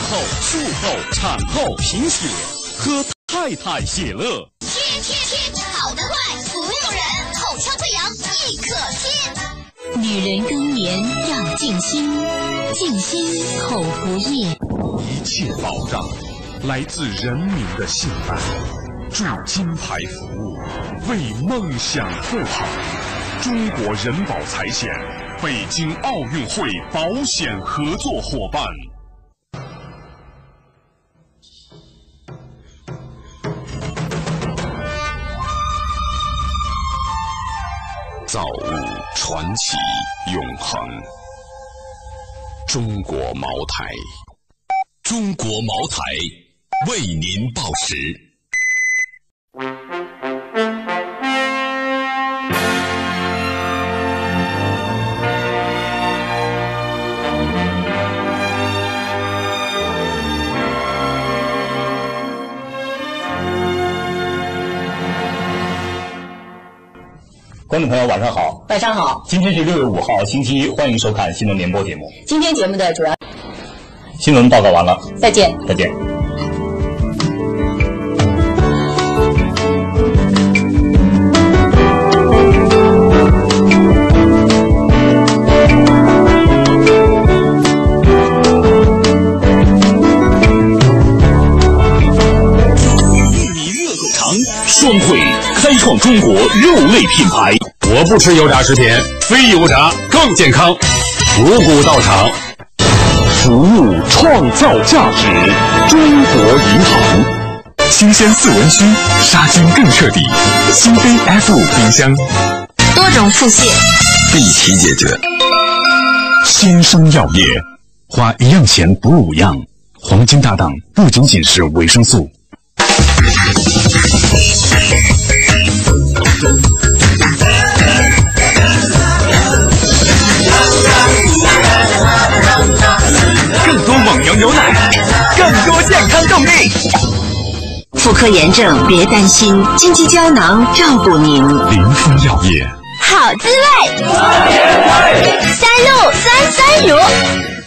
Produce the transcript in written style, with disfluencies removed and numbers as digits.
后、术后、产后贫血，喝太太血乐。 贴，跑得快，不用忍，口腔溃疡亦可贴。 女人更年要静心，静心口服液。 一切保障来自人民的信赖，助金牌服务，为梦想做好。中国人保财险，北京奥运会保险合作伙伴。造物传奇永恒。中国茅台， 中国茅台为您报时。 观众朋友晚上好， 晚上好。 今天是6月5号星期一，欢迎收看新闻联播节目。 今天节目的主要新闻报告完了， 再见。 再见。 双汇开创中国肉类品牌。 我不吃油炸食品，非油炸更健康。五谷道场，服务创造价值。中国银行， 新鲜四文虚，杀菌更彻底。新飞 F5 冰箱， 多种腹泻一起解决。新生药业，花一样钱补5样。黄金搭档不仅仅是维生素。 更多蒙牛牛奶，更多健康动力。 妇科炎症别担心，金鸡胶囊照顾您。 林峰药业， 好滋味，3鹿3酸乳。